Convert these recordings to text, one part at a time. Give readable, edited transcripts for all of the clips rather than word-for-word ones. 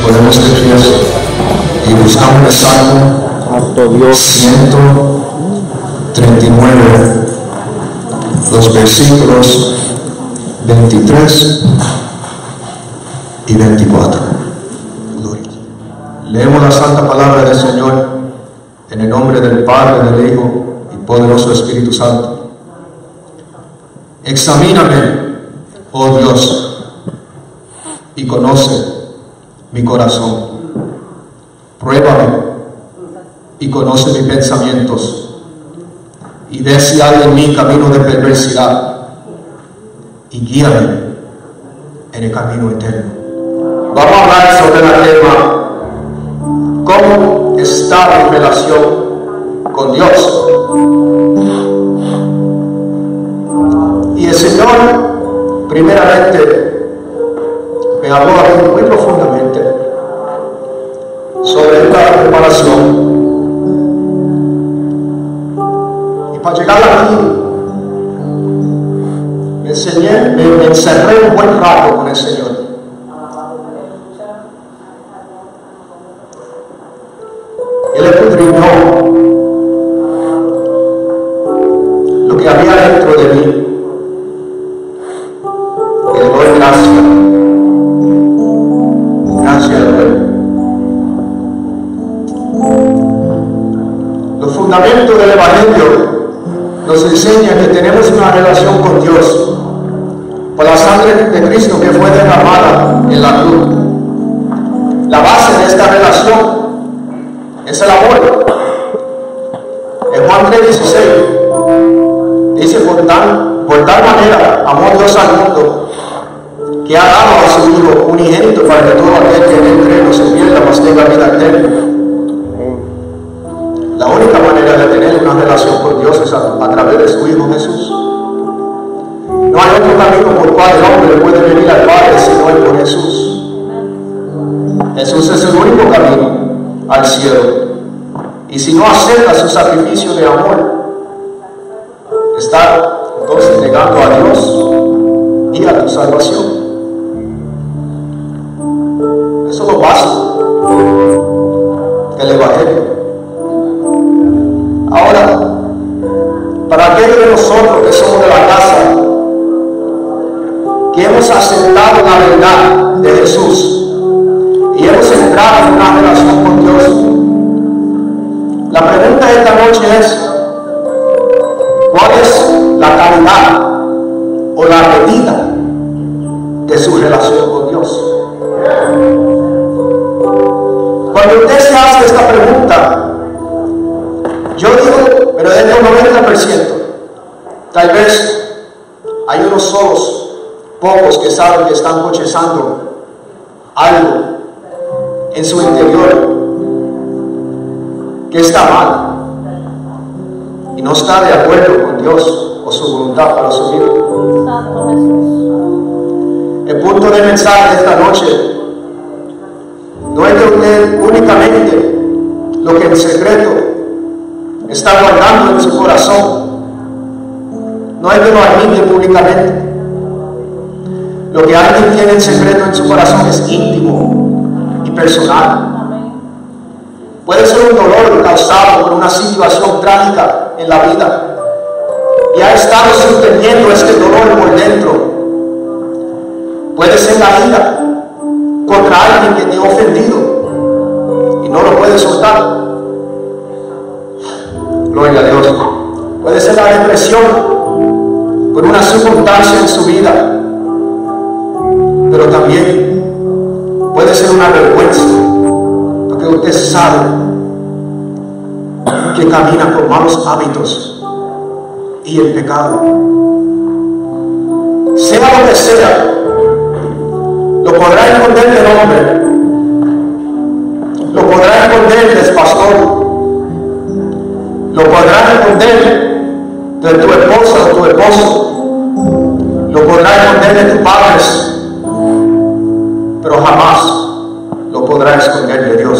ponemos de pie y buscamos el Salmo 139, los versículos 23 y 24. Leemos la santa palabra del Señor en el nombre del Padre, del Hijo y poderoso Espíritu Santo. Examíname, oh Dios, y conoce mi corazón. Pruébame y conoce mis pensamientos, y ve si hay en mí camino de perversidad, y guíame en el camino eterno. Vamos a hablar sobre el tema ¿cómo está mi relación con Dios? Y el Señor primeramente me habló a mí muy profundamente sobre esta preparación. Y para llegar aquí me encerré un buen rato con el Señor. Él escudriñó lo que había dentro de mí. Y le doy gracias. Gracias a Él. Los fundamentos del Evangelio nos enseñan que tenemos una relación con Dios por la sangre de Cristo que fue derramada en la cruz. La base de esta relación es el amor. En Juan 3:16 dice: por tal manera amó Dios al mundo, que ha dado a su Hijo unigénito, para que todo aquel que en él cree no se pierda, mas tenga vida eterna. La única manera de tener una relación con Dios es a través de su Hijo Jesús. No hay otro camino por cual el hombre puede venir al Padre sino es por Jesús. Jesús es el único camino al cielo. Y si no acepta su sacrificio de amor, está entonces negando a Dios y a tu salvación. Eso es lo básico del Evangelio. Ahora, para aquellos de nosotros que somos de la casa, que hemos aceptado la verdad de Jesús y hemos entrado en una relación con Dios, la pregunta de esta noche es: ¿cuál es la calidad o la medida de su relación con Dios? Cuando usted se hace esta pregunta, yo digo, pero desde un 90%, tal vez hay unos solos, pocos que saben que están procesando algo en su interior que está mal y no está de acuerdo con Dios o su voluntad para su vida. El punto del mensaje de esta noche no es que usted únicamente lo que en secreto está guardando en su corazón, no es que lo admite públicamente. Lo que alguien tiene en secreto en su corazón es íntimo y personal. Puede ser un dolor causado por una situación trágica en la vida y ha estado sosteniendo este dolor por dentro. Puede ser la ira contra alguien que te ha ofendido y no lo puede soltar. Gloria a Dios. Puede ser la depresión por una circunstancia en su vida, pero también puede ser una vergüenza porque usted sabe que camina con malos hábitos y el pecado. Sea lo que sea, lo podrá esconder del hombre, lo podrá esconder del pastor, lo podrá esconder de tu esposa o tu esposo, lo podrá esconder de tus padres, pero jamás lo podrá esconder de Dios.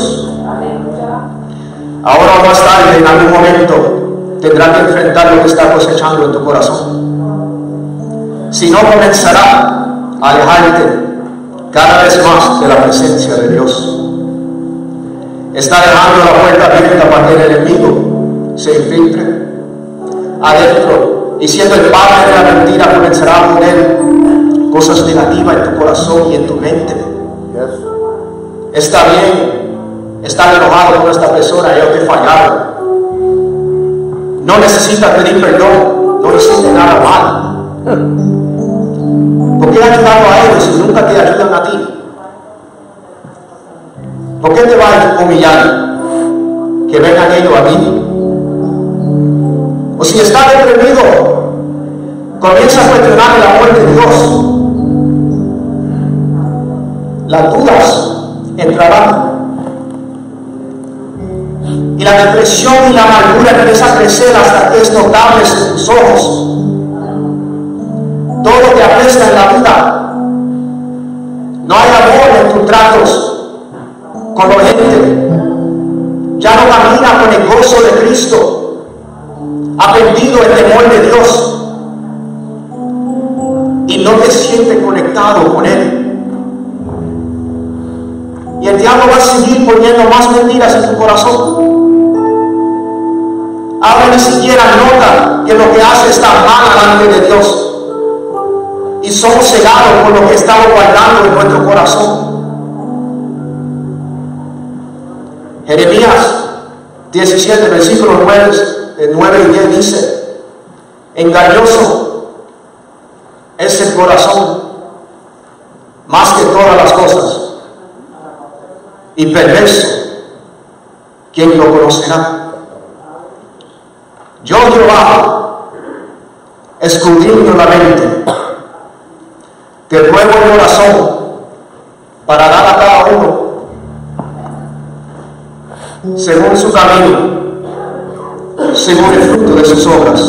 Ahora o más tarde, en algún momento, tendrá que enfrentar lo que está cosechando en tu corazón. Si no, comenzará a alejarte cada vez más de la presencia de Dios. está dejando la puerta abierta para que el enemigo se infiltre adentro, y siendo el padre de la mentira comenzará a poner cosas negativas en tu corazón y en tu mente. Está bien estar enojado con esta persona, ellos te fallaron. No necesitas pedir perdón, no hiciste nada mal. ¿Por qué ayudado a ellos y nunca te ayudan a ti? ¿Por qué te vas a humillar? Que vengan ellos a mí. O si estás deprimido, comienza a cuestionar el amor de Dios. Las dudas entrarán. Y la depresión y la amargura empieza a crecer hasta que es notable en tus ojos. Todo te apesta en la vida. No hay amor en tus tratos con la gente. Ya no camina con el gozo de Cristo. Ha perdido el temor de Dios. Y no te sientes conectado con Él. Y el diablo va a seguir poniendo más mentiras en tu corazón. Ahora ni siquiera nota que lo que hace está mal delante de Dios. Y somos cegados por lo que estamos guardando en nuestro corazón. Jeremías 17, versículos 9 y 10 dice: engañoso es el corazón más que todas las cosas, y perverso, ¿quién lo conocerá? Yo, Jehová, escudriño la mente, te pruebo el corazón para dar a cada uno según su camino, según el fruto de sus obras.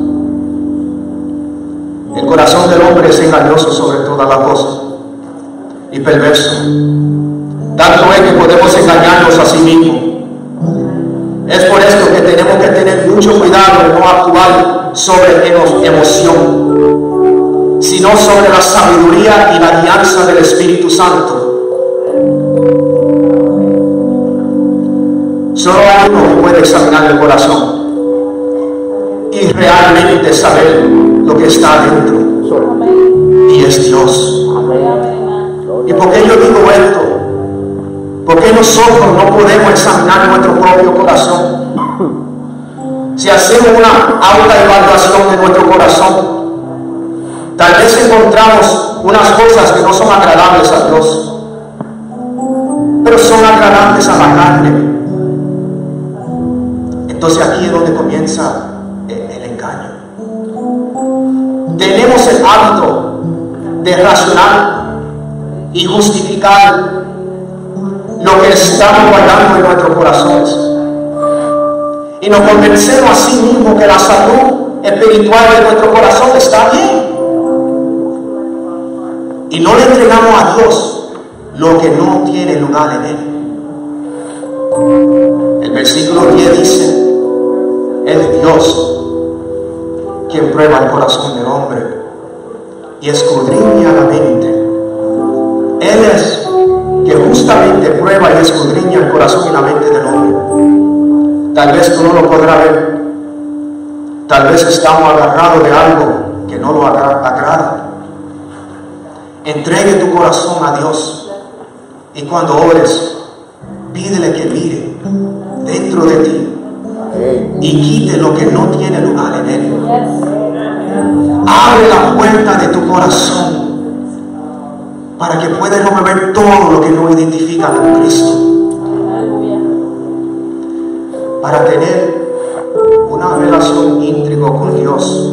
El corazón del hombre es engañoso sobre todas las cosas y perverso. Tanto es que podemos engañarnos a sí mismos. Es por esto que tenemos que tener mucho cuidado de no actuar sobre emoción, sino sobre la sabiduría y la guianza del Espíritu Santo. Solo hay uno que puede examinar el corazón y realmente saber lo que está dentro, y es Dios. ¿Y por qué yo digo esto? Porque nosotros no podemos examinar nuestro propio corazón. Si hacemos una autoevaluación de nuestro corazón, tal vez encontramos unas cosas que no son agradables a Dios, pero son agradables a la carne. Entonces aquí es donde comienza el engaño. Tenemos el hábito de razonar y justificar lo que estamos guardando en nuestros corazones, y nos convencemos a sí mismos que la salud espiritual de nuestro corazón está bien, y no le entregamos a Dios lo que no tiene lugar en Él. El versículo 10 dice: es Dios quien prueba el corazón del hombre y escudriña la mente. Él es que justamente prueba y escudriña el corazón y la mente del hombre. Tal vez tú no lo podrás ver. Tal vez estamos agarrados de algo que no lo agrada. Entregue tu corazón a Dios, y cuando ores, pídele que mire dentro de ti y quite lo que no tiene lugar en Él. Abre la puerta de tu corazón para que puedas remover todo lo que no identifica con Cristo. Para tener una relación íntima con Dios,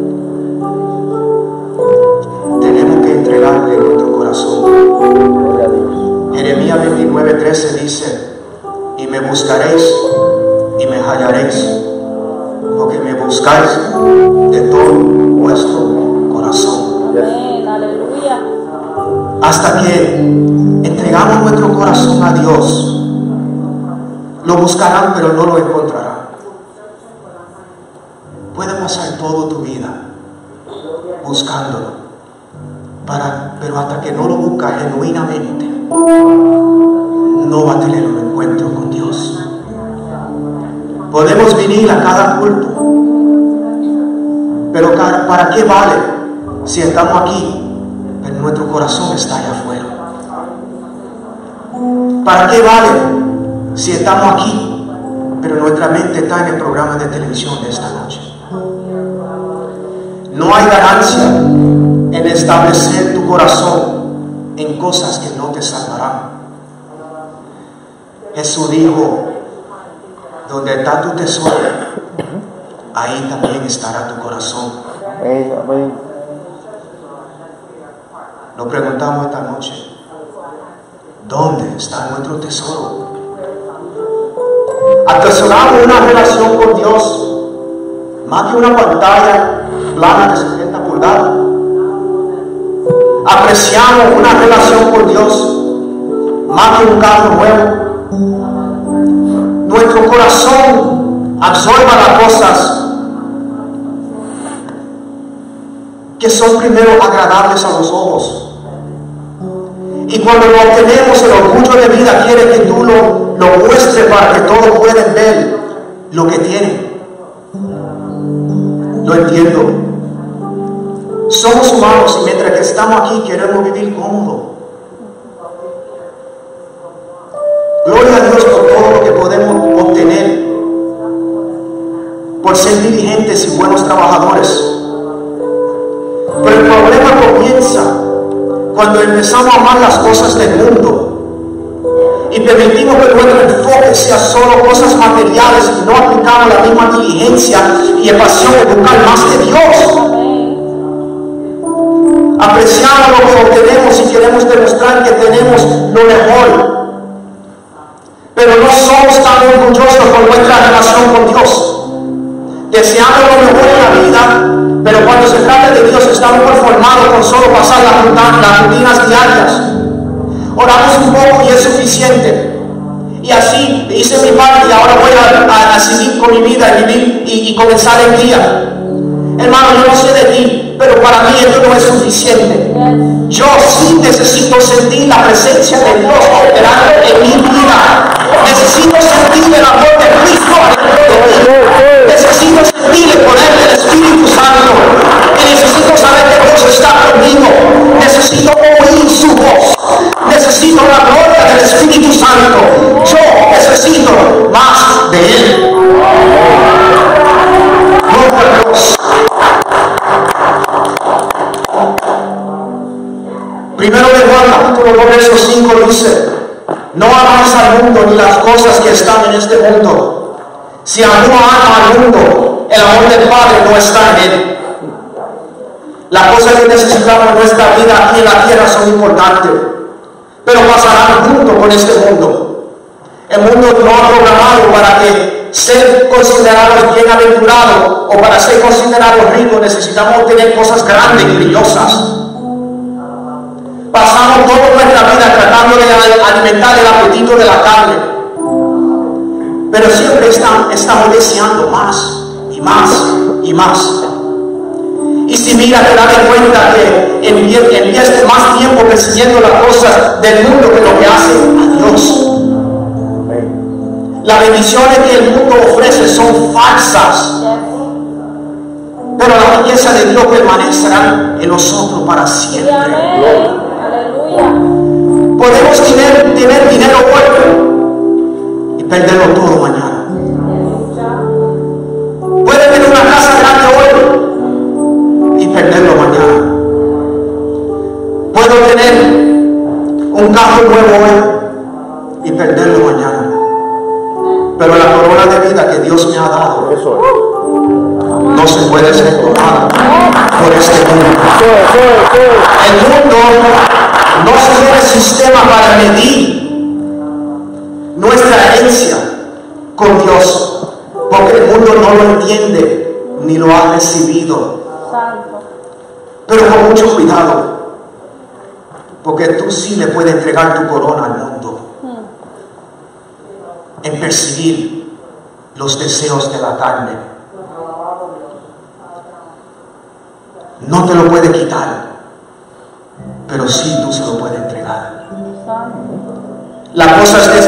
tenemos que entregarle nuestro corazón. Jeremías 29:13 dice: y me buscaréis y me hallaréis, porque me buscáis de todo vuestro corazón. Hasta que entregamos nuestro corazón a Dios, lo buscarán pero no lo encontrarán. Puede pasar toda tu vida buscándolo, pero hasta que no lo buscas genuinamente, no va a tener un encuentro con Dios. Podemos venir a cada culto, pero ¿para qué vale si estamos aquí, pero nuestro corazón está allá afuera? ¿Para qué vale si estamos aquí, pero nuestra mente está en el programa de televisión de esta noche? No hay ganancia en establecer tu corazón en cosas que no te salvarán. Jesús dijo, donde está tu tesoro, ahí también estará tu corazón. Nos preguntamos esta noche, ¿dónde está nuestro tesoro? Atesoramos una relación con Dios más que una pantalla plana de 70 pulgadas. Apreciamos una relación con Dios más que un carro nuevo. Nuestro corazón absorba las cosas que son primero agradables a los ojos. Y cuando lo obtenemos, el orgullo de vida quiere que tú lo muestres para que todos puedan ver lo que tienen. Lo entiendo. Somos humanos y mientras que estamos aquí queremos vivir cómodo. Gloria a Dios por todo lo que podemos obtener, por ser diligentes y buenos trabajadores. Pero el problema comienza cuando empezamos a amar las cosas del mundo y permitimos que nuestro enfoque sea solo cosas materiales y no aplicamos la misma diligencia y pasión de buscar más que Dios. Apreciamos lo que obtenemos y queremos demostrar que tenemos lo mejor, pero no somos tan orgullosos por nuestra relación con Dios. Deseamos lo mejor en la vida, pero cuando se trata de Dios estamos conformados con solo pasar las rutinas diarias. Oramos un poco y es suficiente. Y así hice mi parte y ahora voy a seguir con mi vida y comenzar el día. Hermano, yo no sé de ti, pero para mí esto no es suficiente. Yo sí necesito sentir la presencia de Dios operando en mi vida. Necesito sentir el amor de Cristo dentro de mí. Necesito sentir el poder del Espíritu Santo. Y necesito saber que Dios está conmigo. Necesito oír su voz. Necesito la gloria del Espíritu Santo. Yo necesito más de Él. Gloria a Dios. Primero de Juan, capítulo 2, verso 5 dice: no amáis al mundo ni las cosas que están en este mundo. Si alguno ama al mundo, el amor del Padre no está en él. Las cosas que necesitamos en nuestra vida aquí en la tierra son importantes, pero pasarán junto con este mundo. El mundo no ha programado para que ser considerados bienaventurados o para ser considerados ricos necesitamos obtener cosas grandes y brillosas. Pasamos toda nuestra vida tratando de alimentar el apetito de la carne, pero siempre estamos deseando más y más y más. Y si mira, te das cuenta que inviertes más tiempo persiguiendo las cosas del mundo que lo que hace a Dios. Las bendiciones que el mundo ofrece son falsas, pero la belleza de Dios permanecerá en nosotros para siempre. Podemos tener dinero hoy y perderlo todo mañana. Puede tener una casa grande hoy y perderlo mañana. Puedo tener un carro nuevo hoy y perderlo mañana. Pero la corona de vida que Dios me ha dado no se puede ser tomada por este mundo. El mundo no tiene sistema para medir nuestra herencia con Dios, porque el mundo no lo entiende ni lo ha recibido. Pero con mucho cuidado, porque tú sí le puedes entregar tu corona al mundo en perseguir los deseos de la carne. No te lo puede quitar, pero sí tú se lo puedes entregar. Las cosas de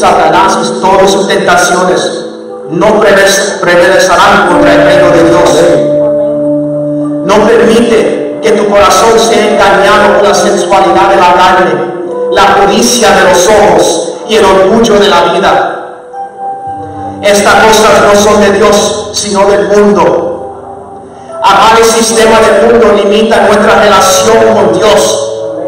Satanás y todas sus tentaciones no prevalecerán contra el reino de Dios. No permite que tu corazón sea engañado por la sensualidad de la carne, la codicia de los ojos y el orgullo de la vida. Estas cosas no son de Dios, sino del mundo. Amar el sistema del mundo limita nuestra relación con Dios.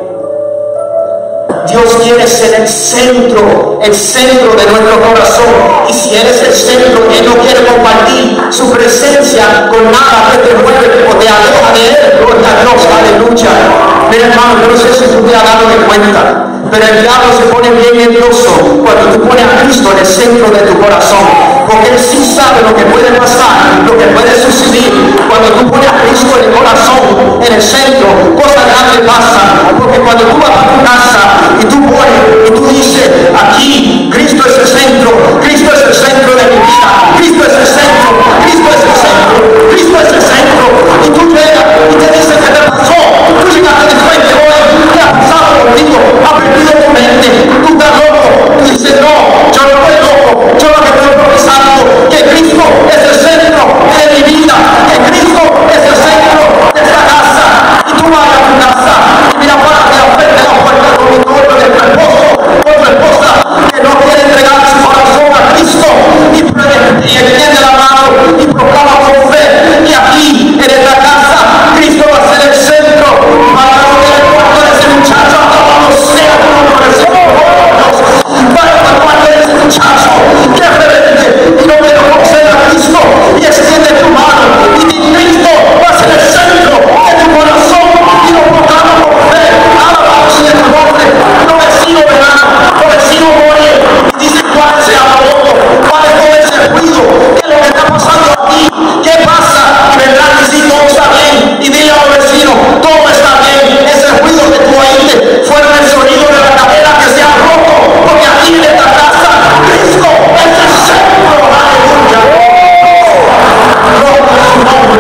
Dios quiere ser el centro de nuestro corazón. Y si Él es el centro, Él no quiere compartir su presencia con nada que te mueve o te aleja de Él. Gloria a Dios, aleluya. Mira, hermano, yo no sé si tú te has dado de cuenta, pero el diablo se pone bien nervioso cuando tú pones a Cristo en el centro de tu corazón, porque Él sí sabe lo que puede pasar, lo que puede suceder. Cuando tú pones a Cristo en el corazón, en el centro, cosas grandes pasan, porque cuando tú vas a tu casa y tú pones y tú dices, aquí Cristo es el centro, Cristo es el centro de mi vida, Cristo es el centro, Cristo es el centro, Cristo es el centro, y tú llegas y te dices que te pasó, tú llegaste de frente hoy, ¿qué ha pasado contigo? Ha perdido tu mente, tú estás loco, tú dices, no, yo no estoy loco, yo lo que estoy profesando, que Cristo es el centro de mi vida, que Cristo es el centro de esta casa, y tú vas a tu casa, y mira, párate a frente de la puerta del dormitorio de tu esposo o tu esposa, que no quiere entregar su corazón a Cristo, y extiende la mano y proclama con fe, y aquí, en esta casa, Cristo va a ser el centro, para no tener cuarto de ese muchacho, no sea como lo recibo, para ese muchacho que es rebelde y no quiere conocer a Cristo, y extiende tu mano, y Cristo va a ser el centro de tu corazón, y lo proclama con fe. Alabado sea tu nombre. Los vecinos verán, los vecinos moren y dicen, ¿cuál es el aborto? ¿Cuál es todo ese ruido? ¿Qué es lo que está pasando aquí? ¿Qué pasa? Y vendrán y si todo está bien, y dile a los vecinos, todo está bien. Ese ruido que tú oíste fue el sonido de la cadena que se ha roto, porque aquí en esta casa Cristo es el centro. Aleluya. Gloria a su nombre.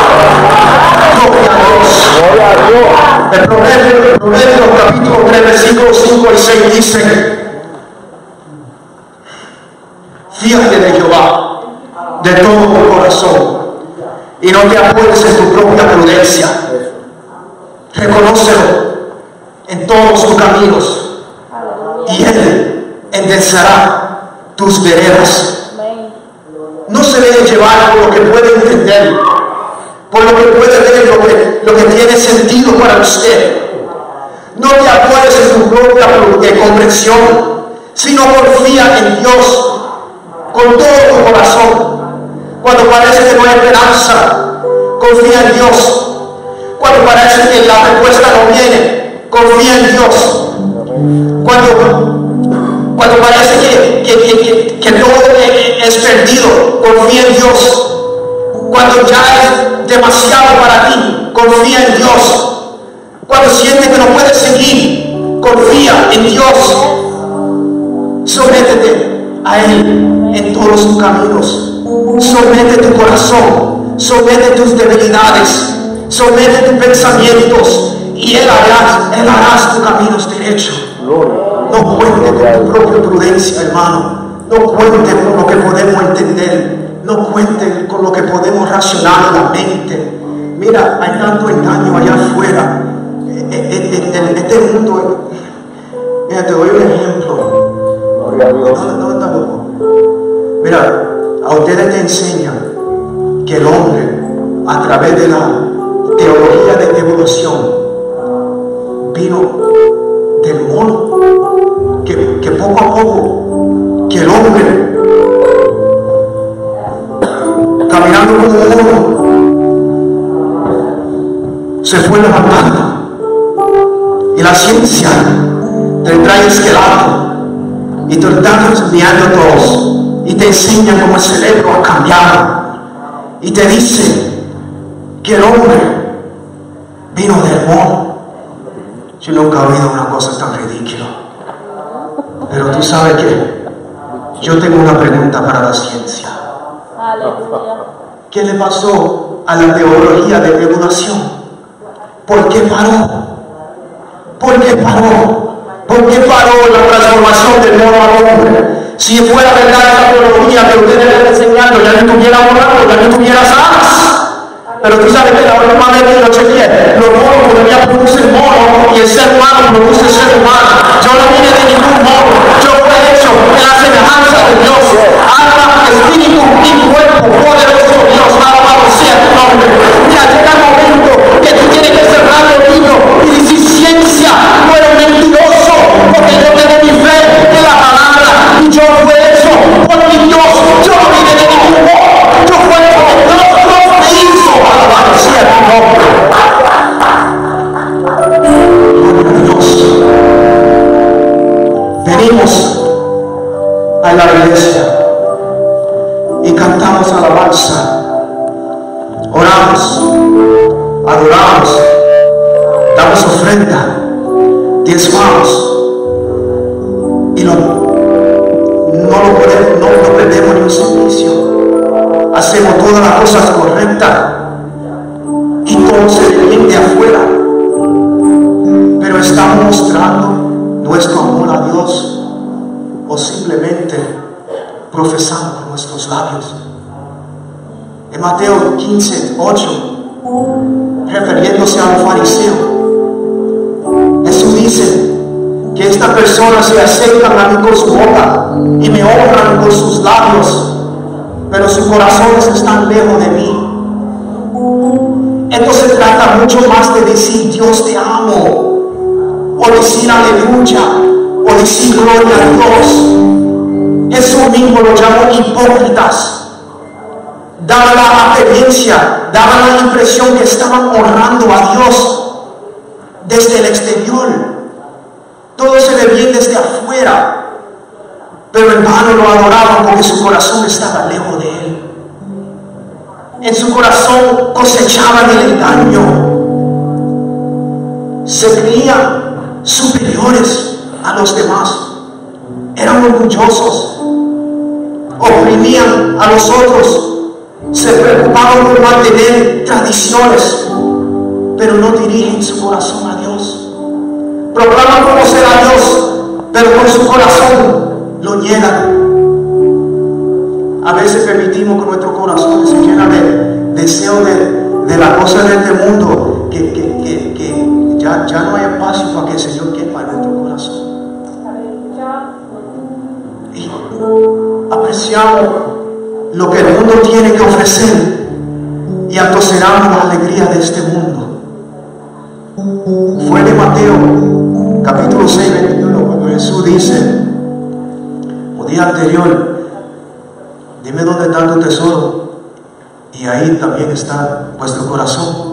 Gloria a Dios. El Proverbio capítulo 3, versículos 5 y 6 dice: fíjate de Jehová de todo tu corazón y no te apoyes en tu propia prudencia. Reconócelo en todos tus caminos y Él enderezará tus veredas. No se deje llevar por lo que puede entender, por lo que puede ver, lo que tiene sentido para usted. No te apoyes en tu propia comprensión, sino confía en Dios con todo tu corazón. Cuando parece que no hay esperanza, confía en Dios. Cuando parece que la respuesta no viene, confía en Dios. Cuando parece que todo es perdido, confía en Dios. Cuando ya es demasiado para ti, confía en Dios. Cuando sientes que no puedes seguir, confía en Dios. Sométete a Él en todos tus caminos. Somete tu corazón, somete tus debilidades, somete tus pensamientos, y Él hará tus caminos derechos. No cuente con tu propia prudencia, hermano. No cuente con lo que podemos entender. No cuente con lo que podemos racionar en la mente. Mira, hay tanto engaño allá afuera. Este mundo. Mira, te doy un ejemplo. ¿Dónde está loco? Mira, a ustedes te enseñan que el hombre, a través de la teología de evolución, vino del mono, que poco a poco, que el hombre, caminando como un mono, se fue levantando. Y la ciencia te trae esqueleto y te están enseñando a todos, y te enseñan cómo el cerebro ha cambiado, y te dice que el hombre vino del mono. Yo nunca he oído una cosa tan ridícula. Pero tú sabes que yo tengo una pregunta para la ciencia. ¿Qué le pasó a la teología de evolución? ¿Por qué paró? ¿Por qué paró? ¿con qué paró la transformación del mono al hombre? Si fuera verdad esa teología que ustedes están enseñando, ya no tuviera morado, ya no tuviera alas. Pero tú sabes que la última vez que lo chequeé, los monos todavía producen mono y el ser humano produce ser humano. Yo no vine de ningún mono, yo fui hecho en la semejanza de Dios. Alma, espíritu y cuerpo, poderoso Dios, alabado sea tu nombre. Mira, llega el momento que tú tienes que cerrar el libro y decir: ciencia, no eres mentiroso, porque yo tengo mi fe en la palabra y yo fui hecho por mi Dios. Yo no vine de ningún mono, yo fui hecho por Dios. Alabado sea tu nombre. Venimos a la iglesia y cantamos alabanza, oramos, adoramos, damos ofrenda, diezmamos y no perdemos ni un servicio. Hacemos todas las cosas correctas y todo se ve bien de afuera, pero estamos mostrando nuestro amor a Dios o simplemente profesando con nuestros labios. En Mateo 15:8, refiriéndose a los fariseos, Jesús dice que estas personas se acercan a mí con su boca y me honran con sus labios, pero sus corazones están lejos de mí. Esto se trata mucho más de decir Dios te amo, o decir aleluya, o decir gloria a Dios. Jesús mismo lo llamó hipócritas. Daba la apariencia, daba la impresión que estaban honrando a Dios desde el exterior. Todo se ve bien desde afuera, pero en vano lo adoraban porque su corazón estaba lejos de Él. En su corazón cosechaban el engaño. Se creían superiores a los demás. Eran orgullosos. Oprimían a los otros. Se preocupaban por mantener tradiciones, pero no dirigen su corazón a Dios. Proclaman conocer a Dios, pero con su corazón lo niegan. A veces permitimos que nuestro corazón se llene de deseo de la cosa de este mundo, que ya no hay espacio para que el Señor quepa en nuestro corazón. Y apreciamos lo que el mundo tiene que ofrecer y atoceramos la alegría de este mundo. Fue de Mateo capítulo 6, 21, cuando Jesús dice, o día anterior, dime dónde está tu tesoro y ahí también está vuestro corazón.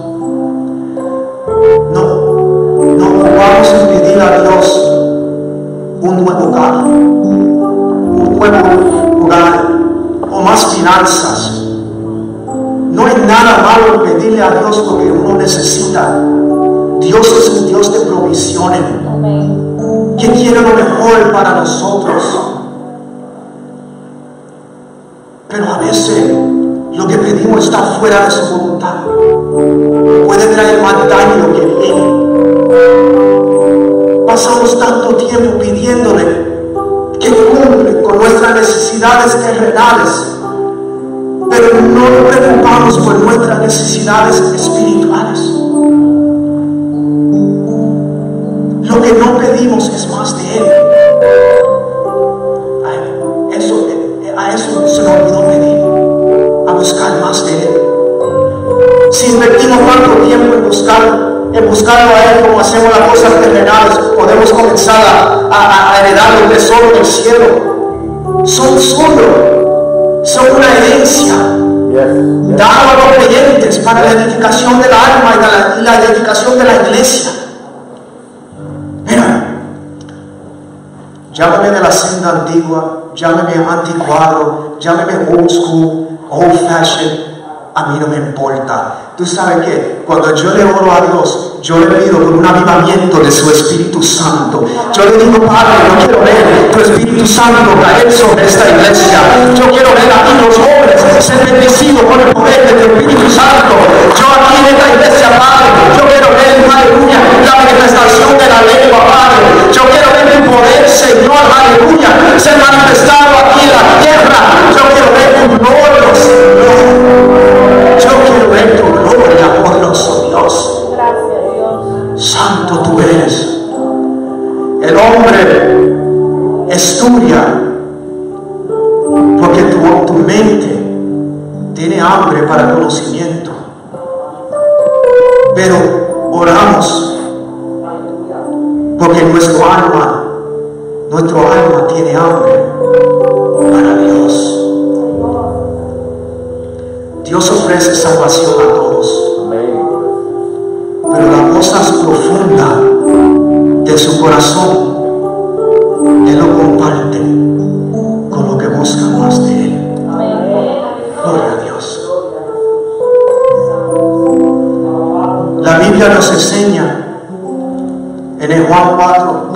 No vamos a pedir a Dios un nuevo carro, un nuevo hogar o más finanzas. No hay nada malo en pedirle a Dios lo que uno necesita. Dios es un Dios de provisiones, que quiere lo mejor para nosotros. Pero a veces lo que pedimos está fuera de su voluntad. Puede traer más daño de lo que viene. Pasamos tanto tiempo pidiéndole que cumple con nuestras necesidades terrenales, pero no nos preocupamos por nuestras necesidades espirituales. Lo que no pedimos es más de Él. A eso se nos olvidó pedir, a buscar más de Él. Si invertimos tanto tiempo en buscarlo a Él como hacemos las cosas terrenales, podemos comenzar a heredar el tesoro del cielo. Son una herencia dada a los creyentes para la edificación del alma y la edificación de la iglesia. Mira, llámame de la senda antigua, llámame anticuado, llámame old school, old fashioned, a mí no me importa. Tú sabes que cuando yo le oro a Dios, yo le pido por un avivamiento de su Espíritu Santo. Yo le digo, Padre, yo quiero ver tu Espíritu Santo caer sobre esta iglesia. Yo quiero ver aquí los hombres ser bendecidos por el poder de tu Espíritu Santo. Yo aquí en esta iglesia, Padre, yo quiero ver, aleluya, la manifestación de la lengua, Padre. Yo quiero ver tu Señor, aleluya, ser manifestado aquí en la tierra. Yo quiero ver tu gloria, Señor. Yo quiero ver tu gloria, poderoso Dios. Gracias, Dios. Santo tú eres. El hombre estudia porque tu mente tiene hambre para conocimiento. Pero oramos porque nuestro alma tiene hambre para Dios. Dios ofrece salvación a todos, pero las cosas profundas de su corazón Él lo comparte con lo que busca más de Él. Gloria a Dios. La Biblia nos enseña en el Juan 4.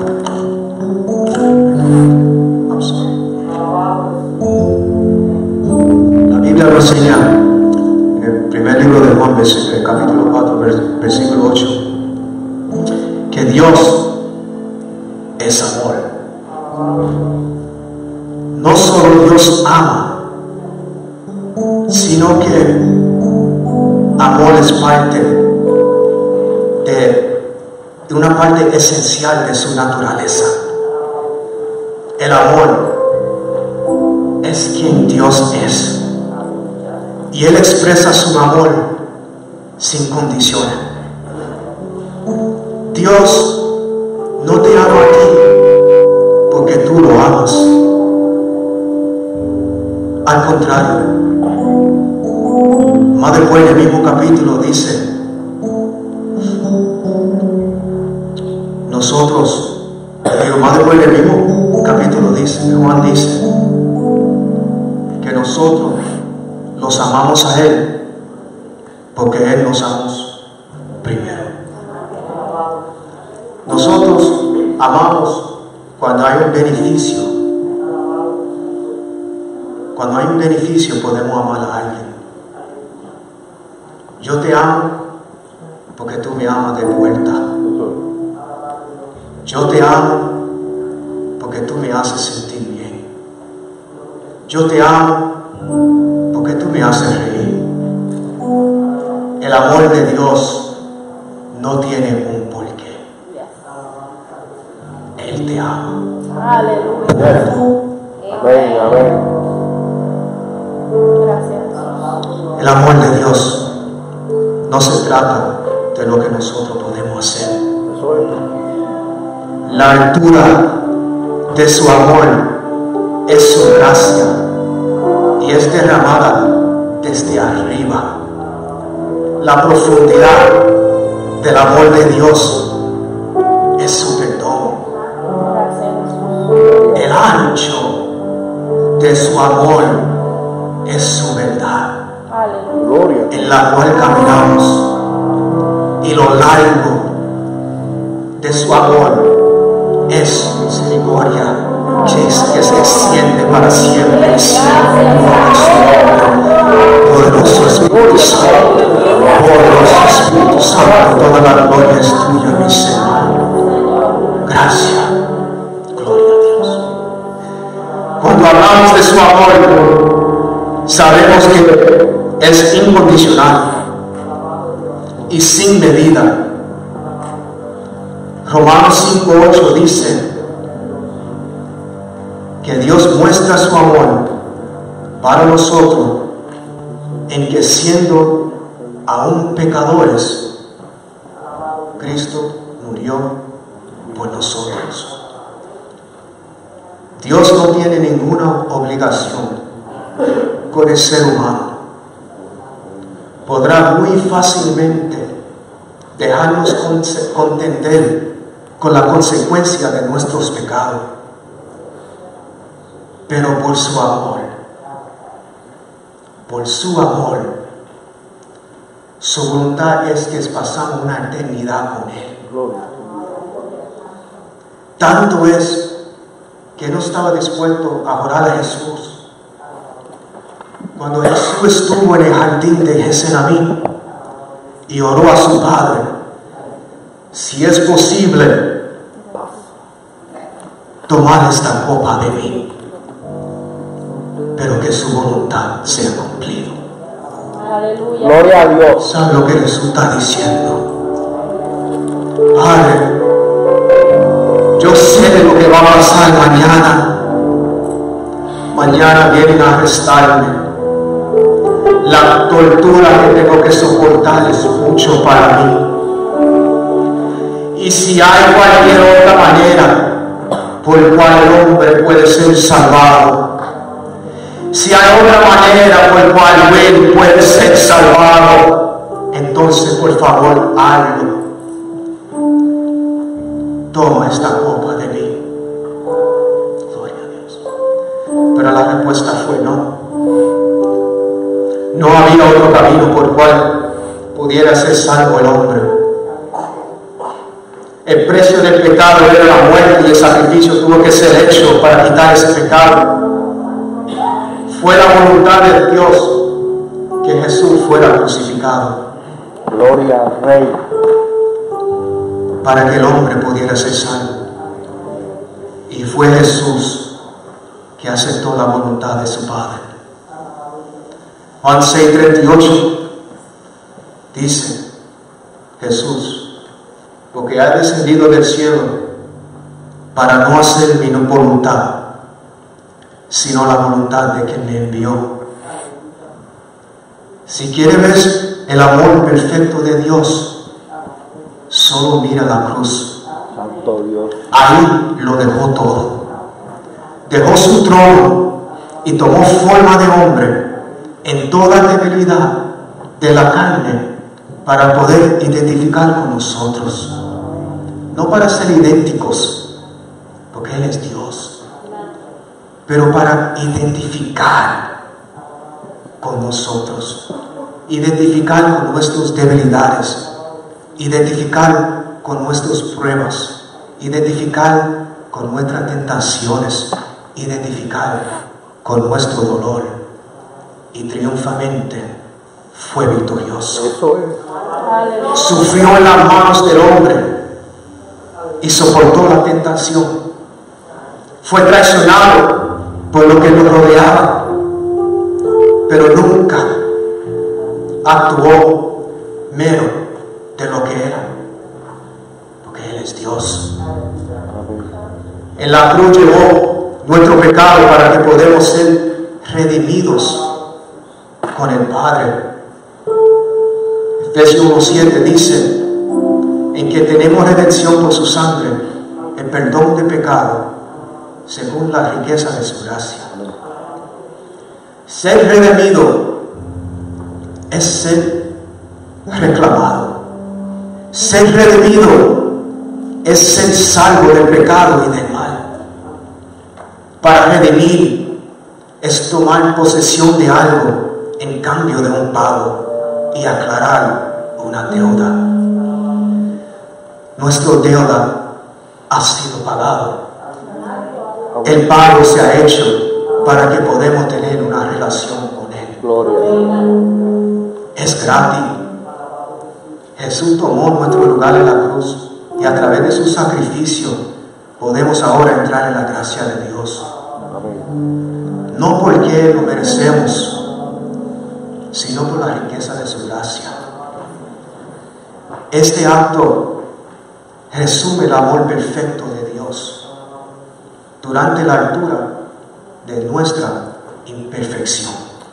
La Biblia nos enseña en el primer libro de Juan, capítulo 4, versículo 8, que Dios es amor. No solo Dios ama, sino que amor es parte de una parte esencial de su naturaleza. El amor es quien Dios es, y Él expresa su amor sin condiciones. Dios no te ama a ti porque tú lo amas. Al contrario, más después en el mismo capítulo dice, más después en el mismo capítulo dice, Juan dice, que nosotros los amamos a Él porque Él nos amó primero. Nosotros amamos cuando hay un beneficio. Cuando hay un beneficio podemos amar a alguien. Yo te amo porque tú me amas de vuelta. Yo te amo porque tú me haces sentir bien. Yo te amo porque tú me haces reír. El amor de Dios no tiene un porqué. Él te ama. Aleluya. Amén, amén. Gracias. El amor de Dios no se trata de lo que nosotros podemos hacer. Eso es. La altura de su amor es su gracia y es derramada desde arriba. La profundidad del amor de Dios es su perdón. Gracias, Jesús. El ancho de su amor es su verdad, Aleluya. Gloria. en la cual caminamos, y lo largo de su amor es misericordia que se extiende para siempre y siempre. Poderoso Espíritu Santo, poderoso Espíritu Santo, toda la gloria es tuya, mi Señor. Gracias, gloria a Dios. Cuando hablamos de su amor, sabemos que es incondicional y sin medida. Romanos 5:8 dice que Dios muestra su amor para nosotros en que siendo aún pecadores, Cristo murió por nosotros. Dios no tiene ninguna obligación con el ser humano. Podrá muy fácilmente dejarnos contender con la consecuencia de nuestros pecados, pero por su amor, su voluntad es que pasamos una eternidad con Él. Gloria. Tanto es que no estaba dispuesto a orar a Jesús. Cuando Jesús estuvo en el jardín de Getsemaní y oró a su Padre, si es posible, toma tomad esta copa de mí, pero que su voluntad sea cumplida. Aleluya. Gloria a Dios. ¿Sabe lo que Jesús está diciendo? Padre, yo sé de lo que va a pasar mañana. Mañana vienen a arrestarme. La tortura que tengo que soportar es mucho para mí. Y si hay cualquier otra manera por la cual el hombre puede ser salvado, si hay otra manera por la cual él puede ser salvado, entonces por favor hazlo. Toma esta copa de mí. Gloria a Dios. Pero la respuesta fue no. No había otro camino por el cual pudiera ser salvo el hombre. El precio del pecado era la muerte y el sacrificio tuvo que ser hecho para quitar ese pecado. Fue la voluntad de Dios que Jesús fuera crucificado. Gloria al Rey. Para que el hombre pudiera ser salvo. Y fue Jesús que aceptó la voluntad de su Padre. Juan 6:38 dice Jesús, porque ha descendido del cielo para no hacer mi voluntad, sino la voluntad de quien me envió. Si quiere ver el amor perfecto de Dios, solo mira la cruz. Santo Dios. Ahí lo dejó todo. Dejó su trono y tomó forma de hombre en toda debilidad de la carne para poder identificar con nosotros. No para ser idénticos, porque Él es Dios, pero para identificar con nosotros, identificar con nuestras debilidades, identificar con nuestras pruebas, identificar con nuestras tentaciones, identificar con nuestro dolor, y triunfalmente fue victorioso. Eso es. Aleluya. Sufrió en las manos del hombre y soportó la tentación. Fue traicionado por lo que lo rodeaba, pero nunca actuó menos de lo que era, porque Él es Dios. En la cruz llevó nuestro pecado para que podamos ser redimidos con el Padre. Efesios 1:7 dice en que tenemos redención por su sangre, el perdón de pecado, según la riqueza de su gracia. Ser redimido es ser reclamado. Ser redimido es ser salvo del pecado y del mal. Para redimir es tomar posesión de algo en cambio de un pago y aclarar una deuda. Nuestra deuda ha sido pagado. El pago se ha hecho para que podamos tener una relación con Él. Gloria. Es gratis. Jesús tomó nuestro lugar en la cruz y a través de su sacrificio podemos ahora entrar en la gracia de Dios. Amén. No porque lo merecemos, sino por la riqueza de su gracia. Este acto resume el amor perfecto de Dios durante la altura de nuestra imperfección.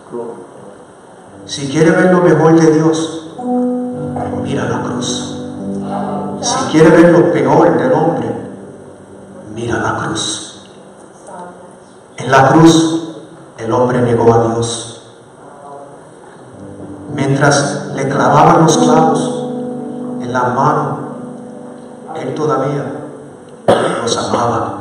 Si quiere ver lo mejor de Dios, mira la cruz. Si quiere ver lo peor del hombre, mira la cruz. En la cruz el hombre negó a Dios. Mientras le clavaban los clavos en la mano, Él todavía los amaba.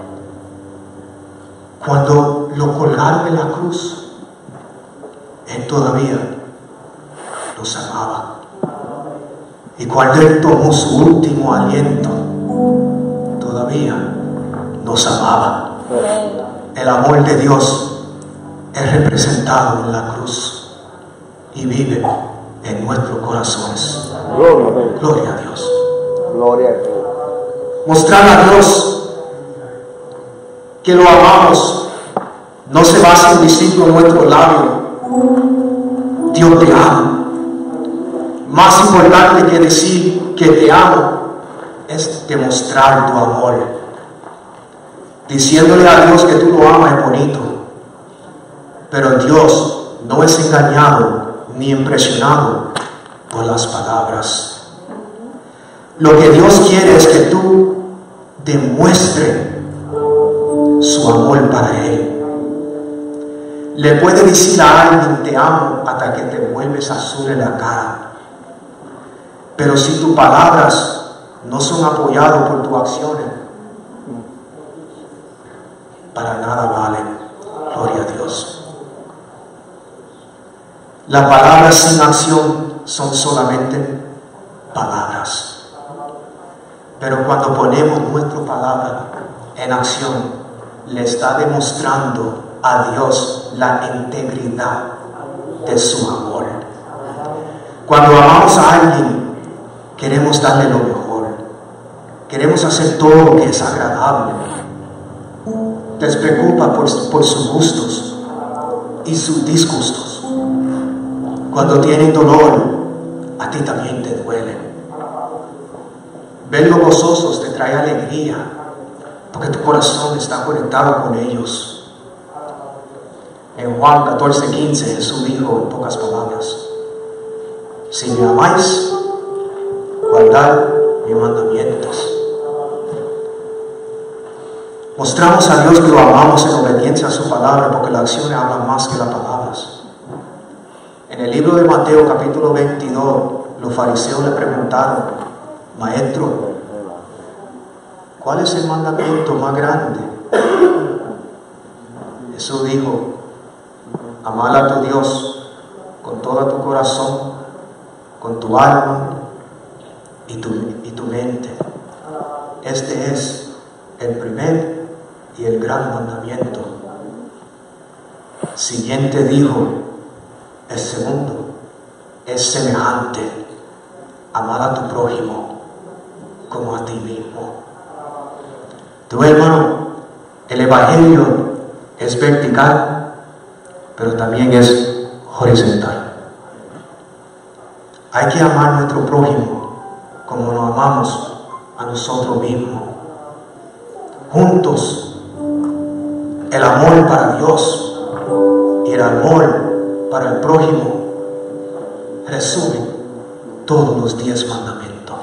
Cuando lo colgaron en la cruz, Él todavía los amaba. Y cuando Él tomó su último aliento, todavía nos amaba. El amor de Dios es representado en la cruz y vive en nuestros corazones. Gloria a Dios. Gloria a Dios. Gloria a Dios. Mostrar a Dios que lo amamos no se basa en decirlo en nuestro labio: Dios te amo. Más importante que decir que te amo es demostrar tu amor. Diciéndole a Dios que tú lo amas es bonito, pero Dios no es engañado ni impresionado por las palabras. Lo que Dios quiere es que tú demuestres su amor para Él. Le puede decir a alguien te amo hasta que te vuelves azul en la cara, pero si tus palabras no son apoyadas por tus acciones, para nada vale. Gloria a Dios. Las palabras sin acción son solamente palabras, pero cuando ponemos nuestra palabra en acción, le está demostrando a Dios la integridad de su amor. Cuando amamos a alguien, queremos darle lo mejor, queremos hacer todo lo que es agradable. Te preocupa por sus gustos y sus disgustos. Cuando tienen dolor, a ti también te duele. Verlos gozosos te trae alegría, porque tu corazón está conectado con ellos. En Juan 14:15 Jesús dijo en pocas palabras: si me amáis, guardad mis mandamientos. Mostramos a Dios que lo amamos en obediencia a su palabra, porque las acciones hablan más que las palabras. En el libro de Mateo capítulo 22, los fariseos le preguntaron: Maestro, ¿cuál es el mandamiento más grande? Jesús dijo: amar a tu Dios con todo tu corazón, con tu alma y tu mente. Este es el primer y el gran mandamiento. Siguiente dijo, el segundo es semejante: amar a tu prójimo como a ti mismo. Tu hermano, el evangelio es vertical, pero también es horizontal. Hay que amar a nuestro prójimo como nos amamos a nosotros mismos. Juntos, el amor para Dios y el amor para el prójimo resumen todos los 10 mandamientos.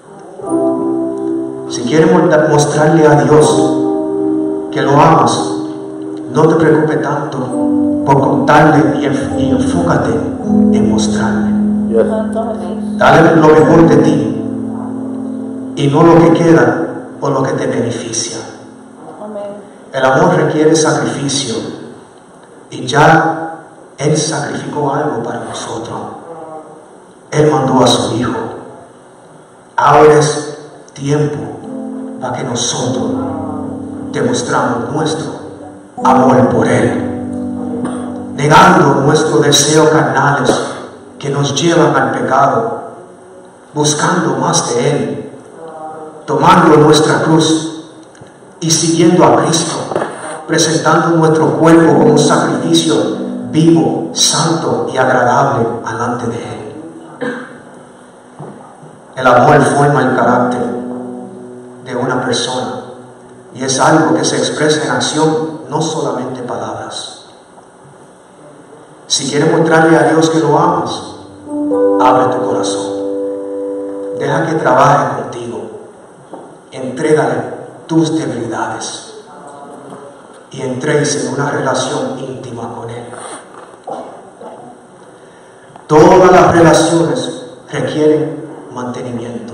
Si quieres mostrarle a Dios que lo amas, no te preocupes tanto por contarle y enfócate en mostrarle. Dale lo mejor de ti y no lo que queda o lo que te beneficia. El amor requiere sacrificio, y ya Él sacrificó algo para nosotros. Él mandó a su Hijo. Ahora es tiempo para que nosotros demostramos nuestro amor por Él, negando nuestros deseos carnales que nos llevan al pecado, buscando más de Él, tomando nuestra cruz y siguiendo a Cristo, presentando nuestro cuerpo como un sacrificio vivo, santo y agradable delante de Él. El amor forma el carácter de una persona, y es algo que se expresa en acción, no solamente palabras. Si quieres mostrarle a Dios que lo amas, abre tu corazón, deja que trabaje contigo, entrégale tus debilidades y entréis en una relación íntima con Él. Todas las relaciones requieren mantenimiento.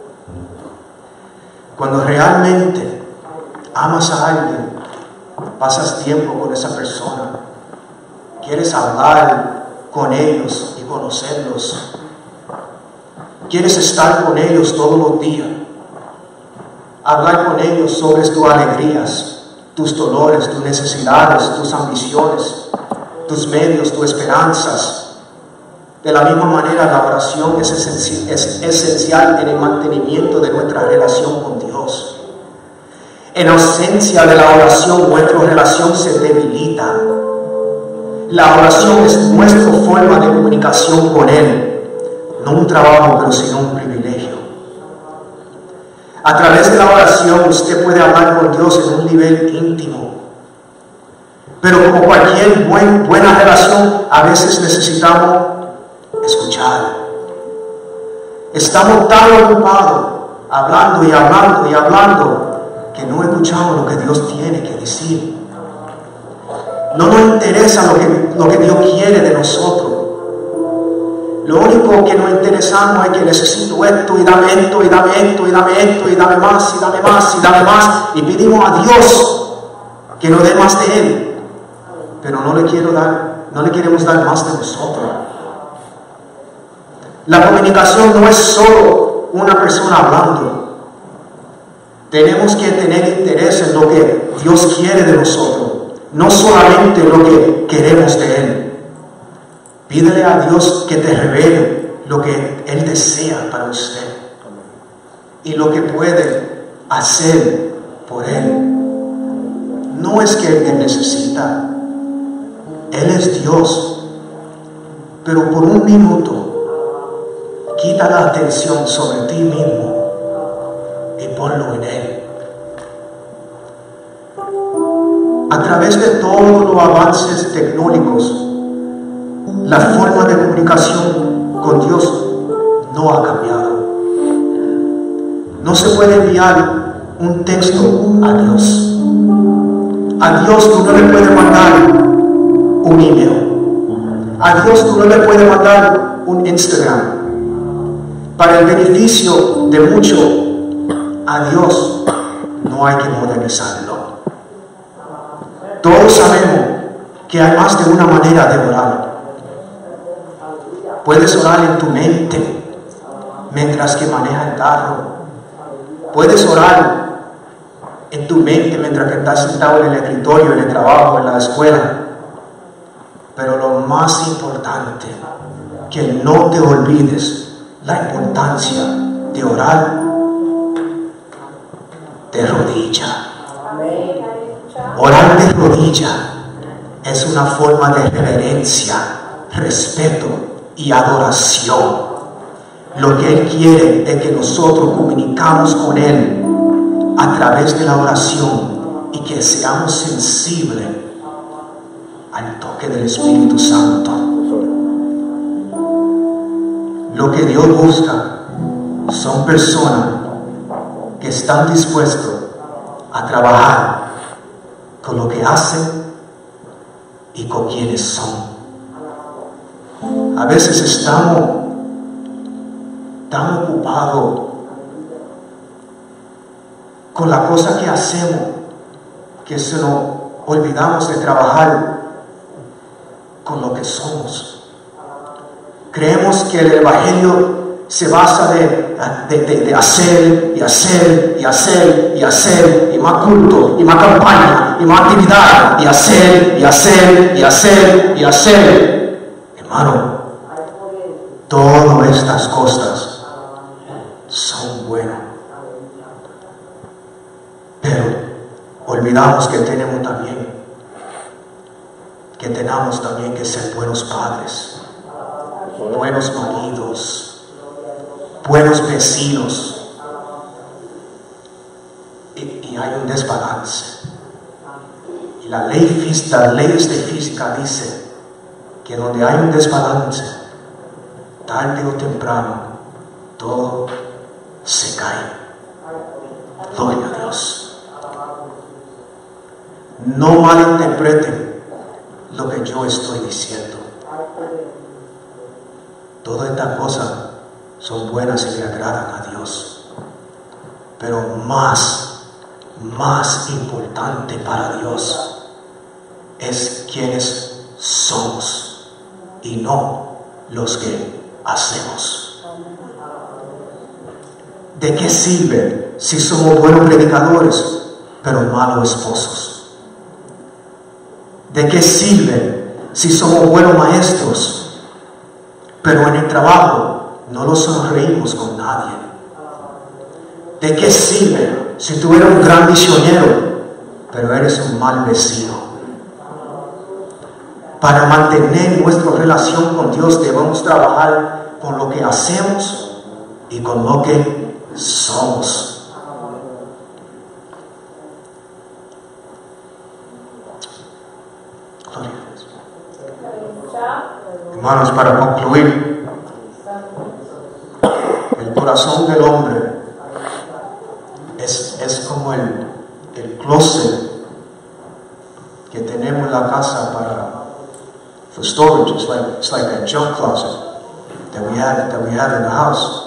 Cuando realmente amas a alguien, pasas tiempo con esa persona, quieres hablar con ellos y conocerlos, quieres estar con ellos todos los días, hablar con ellos sobre tus alegrías, tus dolores, tus necesidades, tus ambiciones, tus medios, tus esperanzas. De la misma manera, la oración es esencial en el mantenimiento de nuestra relación con Dios. En ausencia de la oración, nuestra relación se debilita. La oración es nuestra forma de comunicación con Él, no un trabajo, pero sino un privilegio. A través de la oración usted puede hablar con Dios en un nivel íntimo. Pero como cualquier buena relación, a veces necesitamos escuchar. Estamos tan ocupados hablando y hablando y hablando que no escuchamos lo que Dios tiene que decir. No nos interesa lo que Dios quiere de nosotros. Lo único que nos interesamos es que necesito esto y dame esto y dame esto y dame esto y dame más y dame más y dame más. Y pedimos a Dios que nos dé más de Él. Pero no le queremos dar más de nosotros. La comunicación no es solo una persona hablando. Tenemos que tener interés en lo que Dios quiere de nosotros, no solamente lo que queremos de Él. Pídele a Dios que te revele lo que Él desea para usted y lo que puede hacer por Él. No es que Él te necesita. Él es Dios. Pero por un minuto, quita la atención sobre ti mismo y ponlo en Él. A través de todos los avances tecnológicos, la forma de comunicación con Dios no ha cambiado. No se puede enviar un texto a Dios. A Dios tú no le puedes mandar un email. A Dios tú no le puedes mandar un Instagram. Para el beneficio de muchos, a Dios no hay que modernizarlo. Todos sabemos que hay más de una manera de orar. Puedes orar en tu mente mientras que manejas el carro. Puedes orar en tu mente mientras que estás sentado en el escritorio, en el trabajo, en la escuela. Pero lo más importante, que no te olvides la importancia de orar de rodilla. Orar de rodilla es una forma de reverencia, respeto y adoración. Lo que Él quiere es que nosotros comunicamos con Él a través de la oración y que seamos sensibles al toque del Espíritu Santo. Lo que Dios busca son personas que están dispuestas a trabajar con lo que hacen y con quienes son. A veces estamos tan ocupados con la cosa que hacemos que se nos olvidamos de trabajar con lo que somos. Creemos que el Evangelio se basa de hacer y hacer y hacer y hacer, y más culto, y más campaña, y más actividad, y hacer y hacer y hacer y hacer. Hermano, todas estas cosas son buenas, pero olvidamos que tenemos también que ser buenos padres, buenos maridos, buenos vecinos. Y hay un desbalance. Y las leyes de física dicen que donde hay un desbalance, tarde o temprano, todo se cae. Gloria a Dios. No malinterpreten lo que yo estoy diciendo. Todas estas cosas son buenas y le agradan a Dios. Pero más importante para Dios es quienes somos y no los que hacemos. ¿De qué sirve si somos buenos predicadores pero malos esposos? ¿De qué sirve si somos buenos maestros pero en el trabajo no lo sonreímos con nadie? ¿De qué sirve si tú eres un gran misionero, pero eres un mal vecino? Para mantener nuestra relación con Dios debemos trabajar con lo que hacemos y con lo que somos. Gloria a Dios. Hermanos, para concluir, el corazón del hombre es como el closet que tenemos en la casa for storage. It's like a junk closet that we have in the house.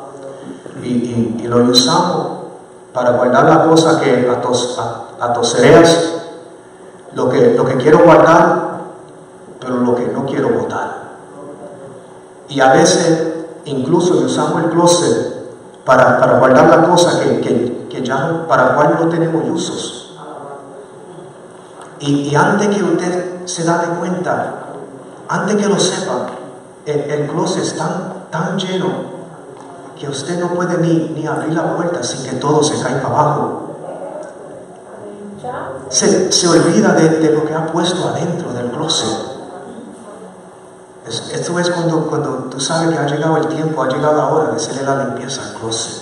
Y lo usamos para guardar las cosas que atosereas, lo que quiero guardar, pero lo que no quiero botar. Y a veces incluso usamos el closet para guardar las cosas que ya para cual no tenemos usos. Y antes que usted se da de cuenta, antes que lo sepa, el closet es tan lleno que usted no puede ni abrir la puerta sin que todo se caiga para abajo. Se olvida de lo que ha puesto adentro del closet. Esto es cuando tú sabes que ha llegado el tiempo, ha llegado la hora de hacerle la limpieza al closet.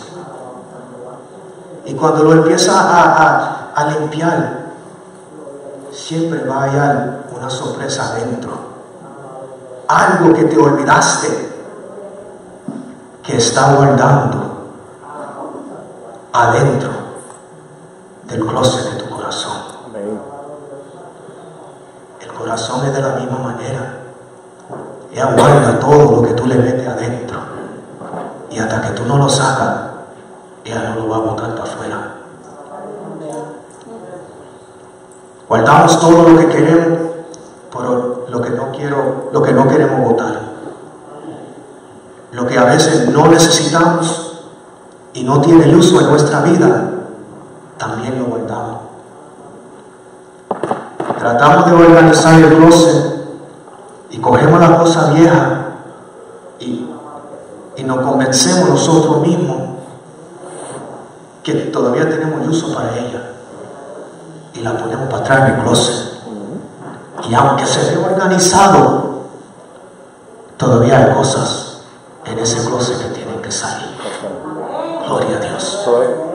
Y cuando lo empieza a limpiar, siempre va a hallar una sorpresa adentro. Algo que te olvidaste que está guardando adentro del closet de tu corazón. El corazón es de la misma manera. Ella guarda todo lo que tú le metes adentro. Y hasta que tú no lo sacas, ella no lo va a botar para afuera. Guardamos todo lo que queremos, pero lo que no queremos botar. Lo que a veces no necesitamos y no tiene uso en nuestra vida, también lo guardamos. Tratamos de organizar el closet y cogemos la cosa vieja y nos convencemos nosotros mismos que todavía tenemos uso para ella y la ponemos para atrás en el closet. Y aunque se ve organizado, todavía hay cosas en ese closet que tienen que salir. Gloria a Dios.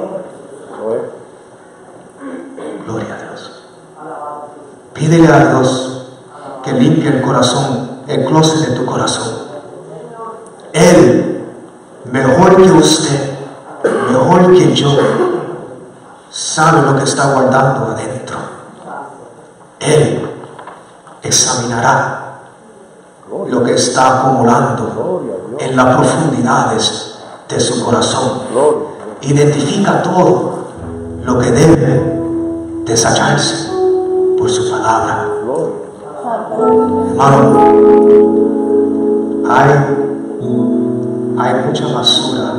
Gloria a Dios. Pídele a Dios que limpie el corazón, el closet de tu corazón. Él, mejor que usted, mejor que yo, sabe lo que está guardando adentro. Él examinará lo que está acumulando en las profundidades de su corazón. Identifica todo lo que debe desecharse por su palabra. Hermano, hay mucha basura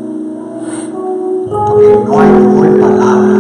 porque no hay mejor palabra.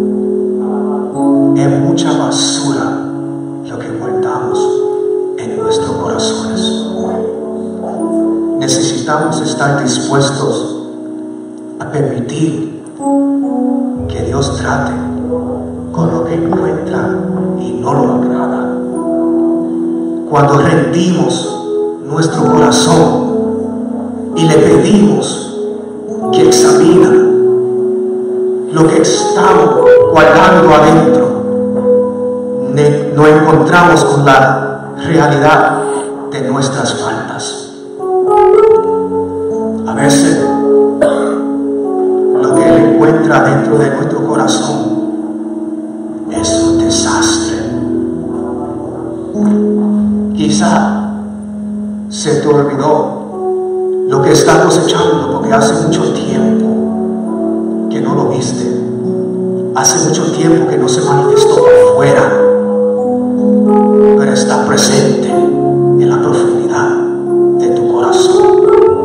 Es mucha basura lo que guardamos en nuestros corazones. Necesitamos estar dispuestos a permitir que Dios trate con lo que encuentra y no lo agrada. Cuando rendimos nuestro corazón y le pedimos que examina lo que estamos guardando adentro, nos encontramos con la realidad de nuestras faltas. A veces lo que Él encuentra dentro de nuestro corazón es un desastre. Quizá se te olvidó lo que estás cosechando porque hace mucho tiempo que no lo viste. Hace mucho tiempo que no se manifestó por fuera, pero está presente en la profundidad de tu corazón.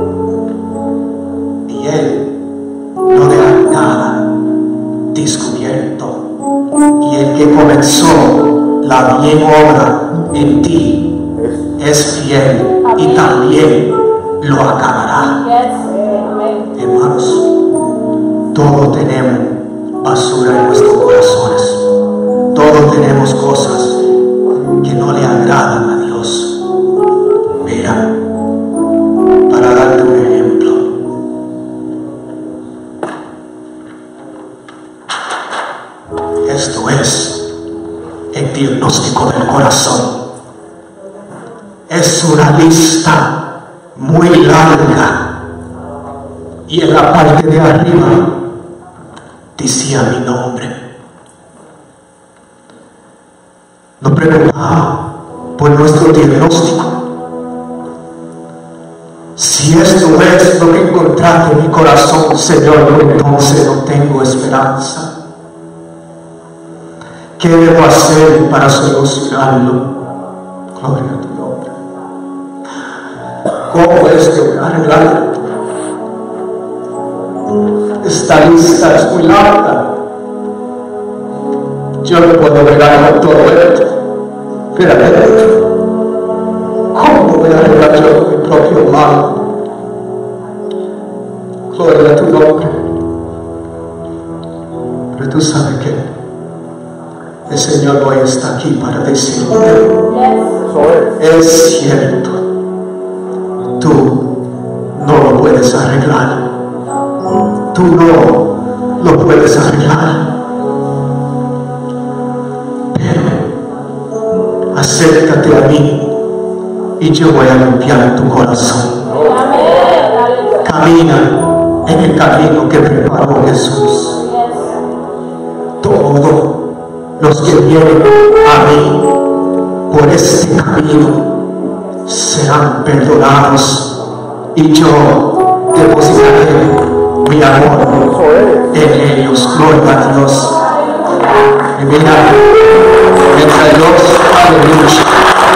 Y Él no deja nada descubierto. Y el que comenzó la bien obra en ti es fiel y también lo acabará. Hermanos, Todos tenemos basura en nuestros corazones. Todos tenemos cosas que no le agradan a Dios. Mira, para darte un ejemplo, esto es el diagnóstico del corazón. Es una lista muy larga y en la parte de arriba decía mi nombre. Nos preocupamos por nuestro diagnóstico. Si esto es lo que encontraste en mi corazón, Señor, entonces no tengo esperanza. ¿Qué debo hacer para solucionarlo? Gloria a tu nombre. ¿Cómo es de arreglarlo? Esta lista es muy larga. Yo no puedo arreglar con todo esto. Pero ¿cómo voy a arreglar yo con mi propio mal? Gloria a tu nombre. Pero tú sabes que el Señor hoy está aquí para decirte: es cierto, tú no lo puedes arreglar. Tú no lo puedes arreglar. Pero acércate a mí y yo voy a limpiar tu corazón. Camina en el camino que preparó Jesús. Todos los que vienen a mí por este camino serán perdonados, y yo depositaré mi amor en ellos. Gloria a Dios. Y mira, entre los aleluya,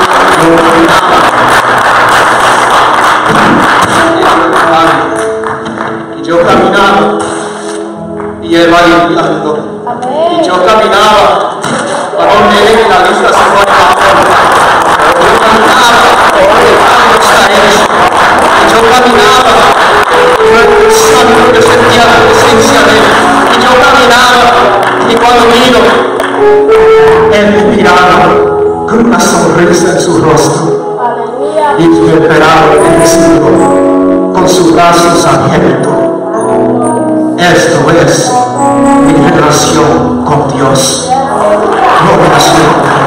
y yo caminaba y él va limpiando. Y yo caminaba para donde él y la lista se fue acabando. Yo caminaba y está hecho. Y yo caminaba pensando que sentía la presencia de él. Y yo caminaba y cuando miro, él me miraba con una sonrisa en su rostro. Y me esperaba bendecido con sus brazos abiertos. Esto es mi relación con Dios. Gloria a su nombre.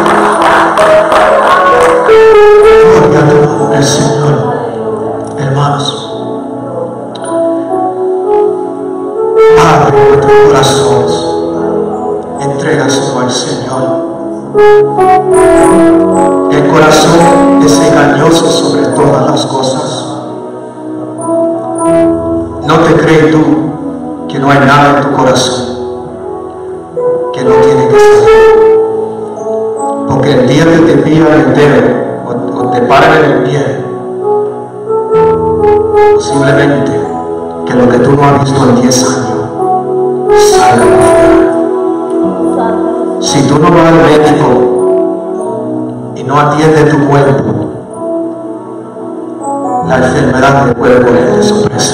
Gloria a tu nombre, Señor. Hermanos, abre tu corazón, entrégaselo al Señor. El corazón es engañoso sobre todas las cosas. ¿No te crees tú que no hay nada en tu corazón que no tiene que estar? Porque el día que te pillan el dedo o te paran en el pie, posiblemente que lo que tú no has visto en 10 años salga afuera. Si tú no vas al médico y no atiendes tu cuerpo, la enfermedad te puede poner de sorpresa.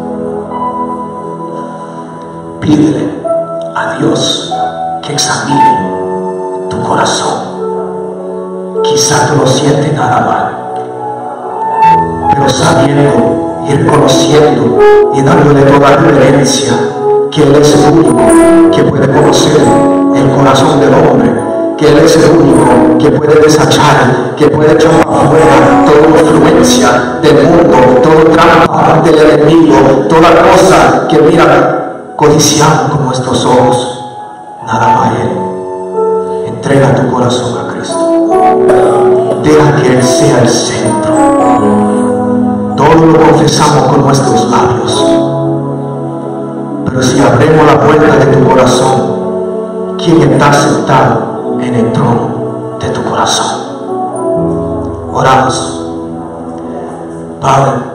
Pídele a Dios que examine tu corazón. Quizá tú no sientes nada mal, pero sabiendo y reconociendo y dándole toda reverencia que Él es el único que puede conocer el corazón del hombre, que Él es el único que puede desechar, que puede echar afuera toda influencia del mundo, toda trampa del enemigo, toda cosa que mira codiciando con nuestros ojos. Nada más Él. Entrega tu corazón a Cristo. Deja que Él sea el centro. Todo lo confesamos con nuestros labios, pero si abrimos la puerta de tu corazón, ¿quién está sentado en el trono de tu corazón? Oramos. Padre,